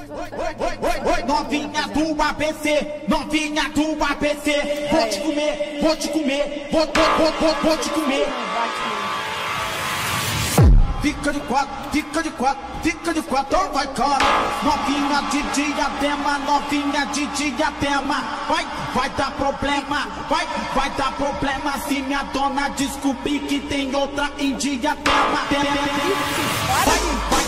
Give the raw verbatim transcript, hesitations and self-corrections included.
Oi, novinha do A B C, novinha do A B C, vou te comer, vou te comer, vou, vou, vou, vou, vou te comer. Fica de quatro, fica de quatro, fica de quatro, oh, vai cara. Novinha de Diadema, novinha de Diadema. Vai, vai dar problema, vai, vai dar problema se minha dona descobrir que tem outra em Diadema. Vai, vai.